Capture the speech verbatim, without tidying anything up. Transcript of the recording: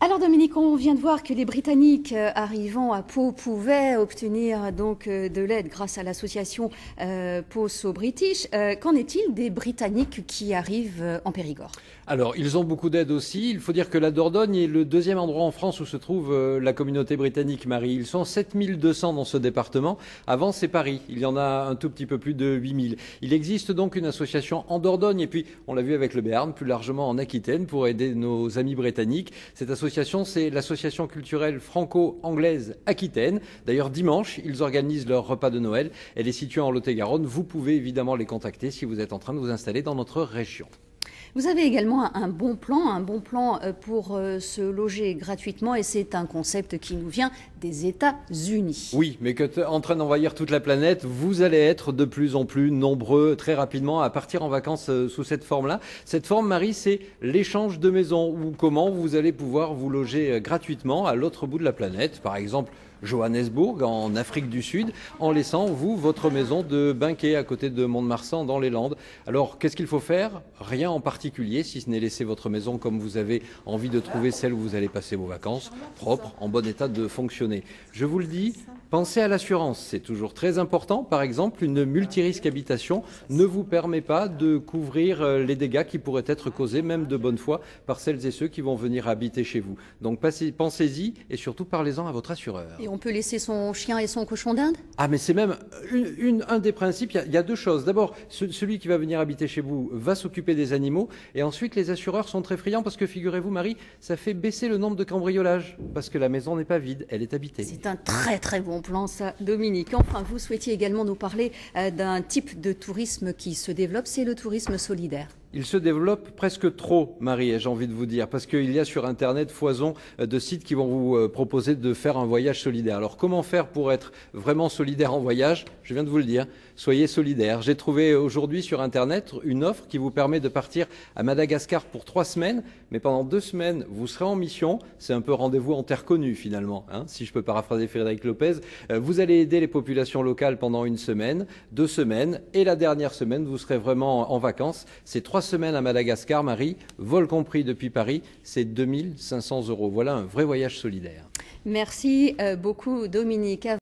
Alors Dominique, on vient de voir que les Britanniques euh, arrivant à Pau pouvaient obtenir donc euh, de l'aide grâce à l'association euh, Pau So British. Euh, qu'en est-il des Britanniques qui arrivent euh, en Périgord? Alors, ils ont beaucoup d'aide aussi. Il faut dire que la Dordogne est le deuxième endroit en France où se trouve euh, la communauté britannique, Marie. Ils sont sept mille deux cents dans ce département. Avant, c'est Paris. Il y en a un tout petit peu plus de huit mille. Il existe donc une association en Dordogne et puis, on l'a vu avec le Béarn, plus largement en Aquitaine pour aider nos amis britanniques. Cette association, c'est l'association culturelle franco-anglaise Aquitaine. D'ailleurs, dimanche, ils organisent leur repas de Noël. Elle est située en Lot-et-Garonne. Vous pouvez évidemment les contacter si vous êtes en train de vous installer dans notre région. Vous avez également un bon plan, un bon plan pour se loger gratuitement et c'est un concept qui nous vient des États-Unis. Oui, mais que en train d'envahir toute la planète, vous allez être de plus en plus nombreux très rapidement à partir en vacances sous cette forme-là. Cette forme, Marie, c'est l'échange de maisons ou comment vous allez pouvoir vous loger gratuitement à l'autre bout de la planète. Par exemple, Johannesburg, en Afrique du Sud, en laissant, vous, votre maison de Binquet à côté de Mont-de-Marsan dans les Landes. Alors, qu'est-ce qu'il faut faire? Rien en particulier, si ce n'est laisser votre maison comme vous avez envie de trouver celle où vous allez passer vos vacances, propre, en bon état de fonctionner. Je vous le dis, pensez à l'assurance, c'est toujours très important. Par exemple, une multirisque habitation ne vous permet pas de couvrir les dégâts qui pourraient être causés, même de bonne foi, par celles et ceux qui vont venir habiter chez vous. Donc pensez-y et surtout parlez-en à votre assureur. Et on peut laisser son chien et son cochon d'Inde? Ah, mais c'est même une, une, un des principes. Il y a, il y a deux choses. D'abord, ce, celui qui va venir habiter chez vous va s'occuper des animaux. Et ensuite, les assureurs sont très friands parce que, figurez-vous, Marie, ça fait baisser le nombre de cambriolages. Parce que la maison n'est pas vide, elle est habitée. C'est un très très bon plan, ça, Dominique. Enfin, vous souhaitiez également nous parler euh, d'un type de tourisme qui se développe, c'est le tourisme solidaire. Il se développe presque trop, Marie, j'ai envie de vous dire, parce qu'il y a sur Internet foison de sites qui vont vous proposer de faire un voyage solidaire. Alors comment faire pour être vraiment solidaire en voyage? Je viens de vous le dire, soyez solidaire. J'ai trouvé aujourd'hui sur Internet une offre qui vous permet de partir à Madagascar pour trois semaines, mais pendant deux semaines, vous serez en mission. C'est un peu rendez-vous en terre connue finalement, hein, si je peux paraphraser Frédéric Lopez. Vous allez aider les populations locales pendant une semaine, deux semaines, et la dernière semaine, vous serez vraiment en vacances. C'est trois semaines à Madagascar, Marie, vol compris depuis Paris, c'est deux mille cinq cents euros. Voilà un vrai voyage solidaire. Merci beaucoup, Dominique.